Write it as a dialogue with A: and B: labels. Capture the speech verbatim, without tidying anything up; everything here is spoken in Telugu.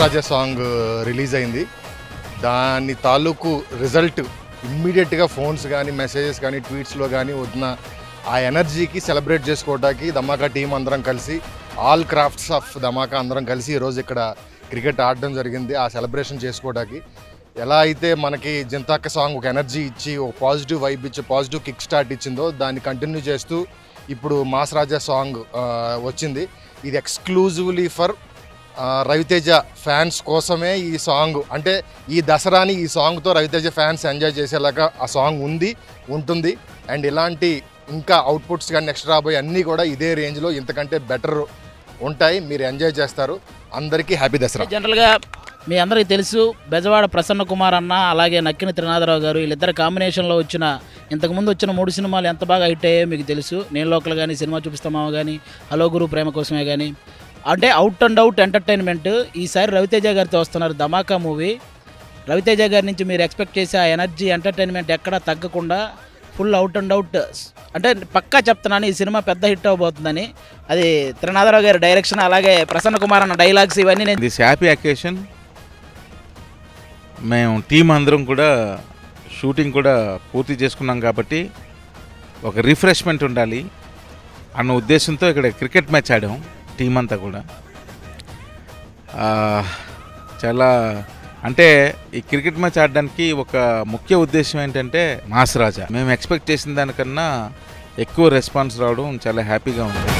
A: రాజా సాంగ్ రిలీజ్ అయింది. దాని తాలూకు రిజల్ట్ ఇమ్మీడియట్గా ఫోన్స్ కానీ మెసేజెస్ కానీ ట్వీట్స్లో కానీ వదిన ఆ ఎనర్జీకి సెలబ్రేట్ చేసుకోవడానికి ధమాకా టీం అందరం కలిసి ఆల్ క్రాఫ్ట్స్ ఆఫ్ ధమాకా అందరం కలిసి ఈరోజు ఇక్కడ క్రికెట్ ఆడడం జరిగింది. ఆ సెలబ్రేషన్ చేసుకోవడానికి ఎలా అయితే మనకి జింతాక్క సాంగ్ ఒక ఎనర్జీ ఇచ్చి ఒక పాజిటివ్ వైబ్ ఇచ్చి పాజిటివ్ కిక్ స్టార్ట్ ఇచ్చిందో దాన్ని కంటిన్యూ చేస్తూ ఇప్పుడు మాస్ రాజా సాంగ్ వచ్చింది. ఇది ఎక్స్క్లూజివ్లీ ఫర్ రవితేజ ఫ్యాన్స్ కోసమే ఈ సాంగ్. అంటే ఈ దసరాని ఈ సాంగ్తో రవితేజ ఫ్యాన్స్ ఎంజాయ్ చేసేలాగా ఆ సాంగ్ ఉంది ఉంటుంది. అండ్ ఇలాంటి ఇంకా అవుట్పుట్స్ కానీ నెక్స్ట్ రాబోయే అన్నీ కూడా ఇదే రేంజ్లో ఇంతకంటే బెటర్ ఉంటాయి. మీరు ఎంజాయ్ చేస్తారు. అందరికీ హ్యాపీ దసరా.
B: జనరల్గా మీ అందరికీ తెలుసు బెజవాడ ప్రసన్న కుమార్ అన్న అలాగే నక్కిన త్రినాథరావు గారు వీళ్ళిద్దరు కాంబినేషన్లో వచ్చిన ఇంతకుముందు వచ్చిన మూడు సినిమాలు ఎంత బాగా హిట్ అయ్యాయో మీకు తెలుసు. నేను లోకల్ కానీ సినిమా చూపిస్తామా కానీ హలో గురు ప్రేమ కోసమే కానీ అంటే అవుట్ అండ్ అవుట్ ఎంటర్టైన్మెంట్. ఈసారి రవితేజ గారితో వస్తున్నారు ధమాకా మూవీ. రవితేజ గారి నుంచి మీరు ఎక్స్పెక్ట్ చేసే ఆ ఎనర్జీ ఎంటర్టైన్మెంట్ ఎక్కడా తగ్గకుండా ఫుల్ అవుట్ అండ్ అవుట్ అంటే పక్కా చెప్తున్నాను ఈ సినిమా పెద్ద హిట్ అవబోతుందని. అది త్రినాథరావు గారి డైరెక్షన్ అలాగే ప్రసన్న కుమార్ అన్న డైలాగ్స్ ఇవన్నీ నేను
C: దిస్ హ్యాపీ అకేషన్ మేము టీం అందరం కూడా షూటింగ్ కూడా పూర్తి చేసుకున్నాం కాబట్టి ఒక రిఫ్రెష్మెంట్ ఉండాలి అన్న ఉద్దేశంతో ఇక్కడ క్రికెట్ మ్యాచ్ ఆడాం టీం అంతా కూడా. చాలా అంటే ఈ క్రికెట్ మ్యాచ్ ఆడడానికి ఒక ముఖ్య ఉద్దేశం ఏంటంటే మాస్ రాజా. మేము ఎక్స్పెక్ట్ చేసిన దానికన్నా ఎక్కువ రెస్పాన్స్ రావడం చాలా హ్యాపీగా ఉంది.